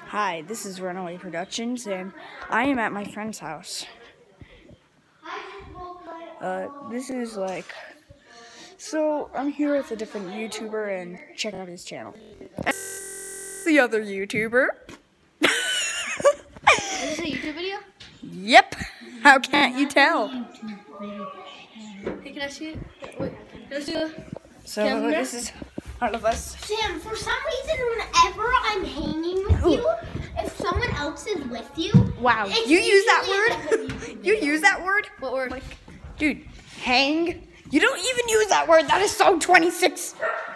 Hi, this is Runaway Productions, and I am at my friend's house. So I'm here with a different YouTuber, and check out his channel. The other YouTuber. Is this a YouTube video? Yep. How can't you tell? Hey, can I see it? Wait, can I see it? So this is all of us. Sam, for some reason, whenever I'm hanging with you, if someone else is with you, Wow, you use that word? You use that word? What word? Dude, hang. You don't even use that word. That is so 26.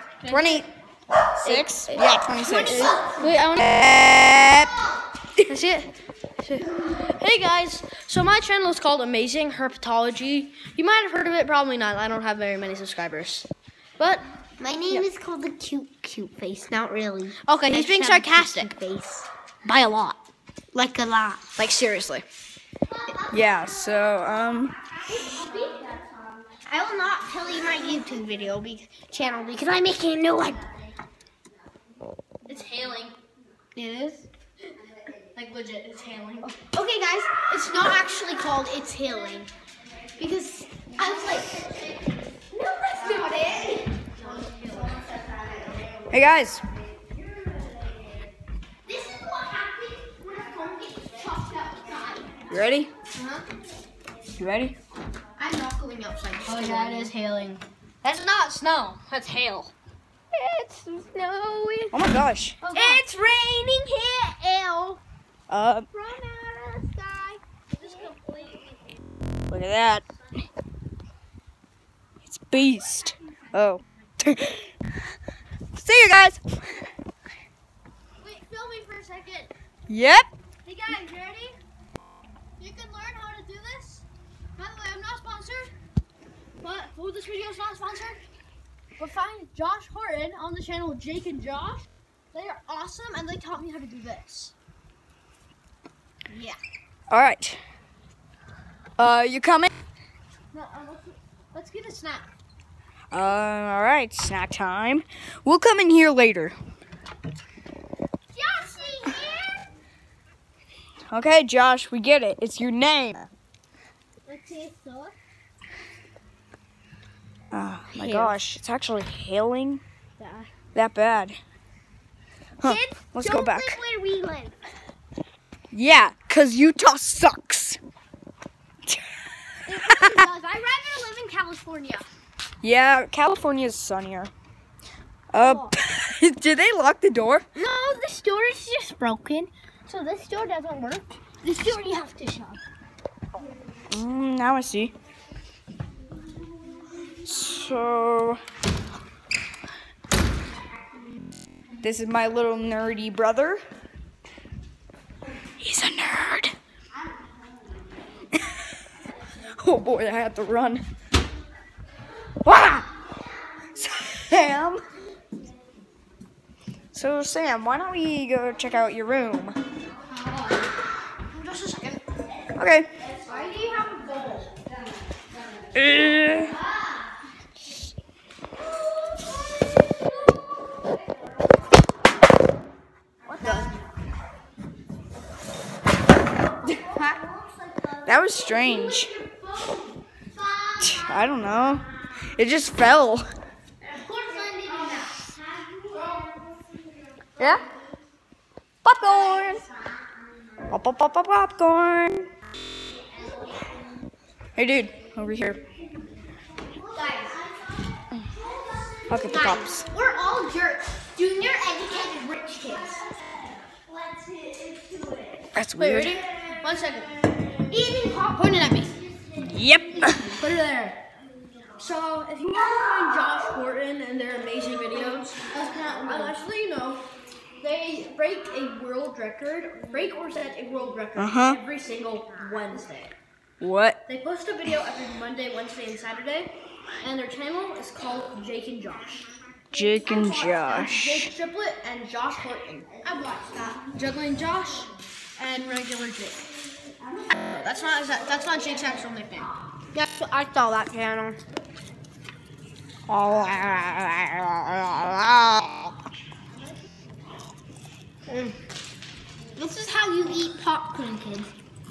26? Yeah, 26. Wait, I want to. Can I see it? Hey guys, so my channel is called Amazing Herpetology. You might have heard of it, probably not. I don't have very many subscribers. But my name is called the cute face. Not really. okay, he's being sarcastic. Face. By a lot. Like a lot. Like seriously. Yeah, so, I will not tell you my YouTube channel because I'm making a new one. It's hailing. It is? Like legit, it's hailing. Okay, guys, it's not actually called It's Hailing. Because I was like, no, that's not it. hey guys. This is what happens when a phone gets chopped outside. You ready? Uh-huh. You ready? I'm not going outside. Oh yeah, it is hailing. That's not snow, that's hail. It's snowing. Oh my gosh. It's raining here. Uh, Run out of the sky. Just completely. look at that. It's beast. Oh. See you guys. Wait, film me for a second. Yep. Hey guys, you ready? You can learn how to do this. By the way, I'm not sponsored. But this video is not sponsored. But find Josh Horton on the channel Jake and Josh. They are awesome and they taught me how to do this. Yeah. All right. You coming? No, let's get a snack. All right. Snack time. We'll come in here later. Joshy here. Okay, Josh, we get it. It's your name. Let's see a sauce. Oh my Hail. gosh, it's actually hailing Yeah. that bad. Huh, Kids, let's don't go back. live where we live. Yeah, 'cause Utah sucks. It really does. I'd rather live in California. Yeah, California's sunnier. Did they lock the door? No, this door is just broken. So this door doesn't work. This door you have to shut. Now I see. So, this is my little nerdy brother. He's a nerd. Oh boy, I had to run. Wow! Sam! So, Sam, why don't we go check out your room? Just a second. Okay. Why do you have a bowl? That was strange. I don't know. It just fell. Yeah? Popcorn! Popcorn! Hey dude, over here. Look at the pops. We're all jerks. Junior educated rich kids. Let's hit into it. That's Wait, weird. ready? 1 second. Eating popcorn. Point it at me. Yep. Put it there. So, if you want to find Josh Horton and their amazing videos, I'll actually, they break a world record, or set a world record every single Wednesday. What? They post a video every Monday, Wednesday, and Saturday, and their channel is called Jake and Josh. Jake and That's Josh. Jake Triplet and Josh Horton. I watched that. Juggling Josh and regular Jake. That's not Jake's actual nickname. Yeah, I saw that channel. eat popcorn, kids.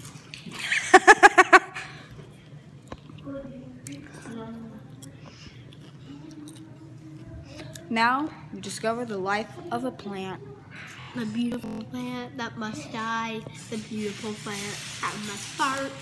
Now we discover the life of a plant. The beautiful plant that must die. The beautiful plant that must fart.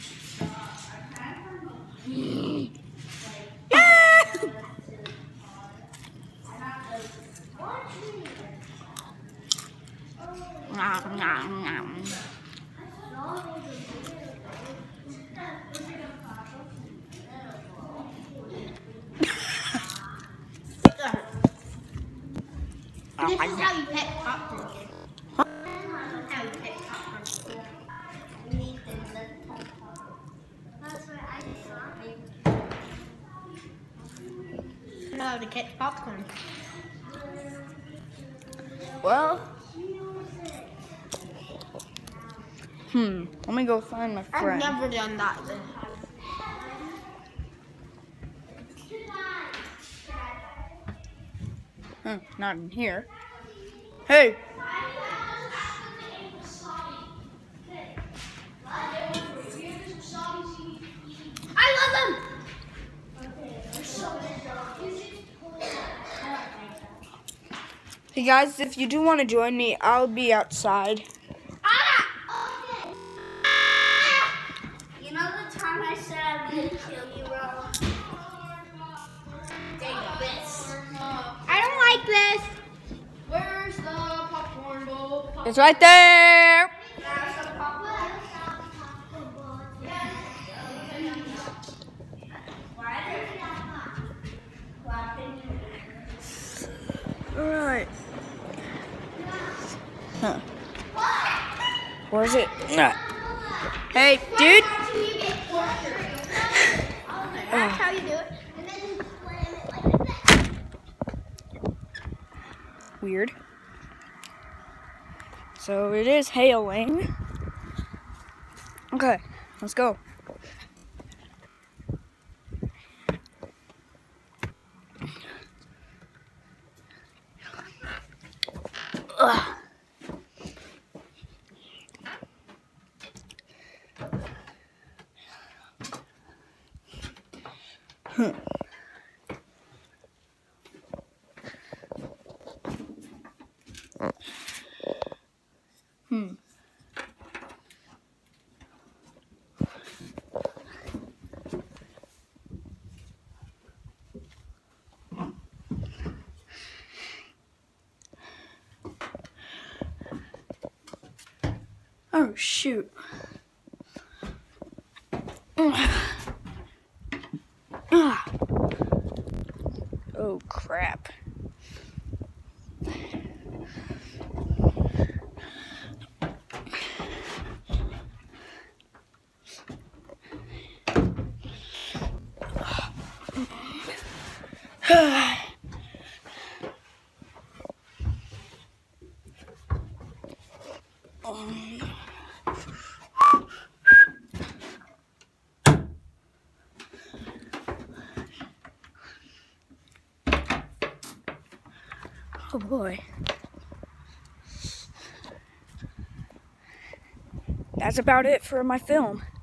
This is how you pick popcorn. How you pick popcorn. I know how to catch popcorn. Well, let me go find my I've friend. never done that. Not in here. Hey! I love them! Hey guys, if you do want to join me, I'll be outside. You know the time I said I would kill you, bro? Take this. I don't like this. Where's the popcorn bowl? It's right there! Alright. Where's it? Hey, dude! That's how you do it. And then you slam it like that. Weird. So it is hailing. Okay, let's go. Ugh. Oh, shoot. Oh, crap. Oh boy. That's about it for my film.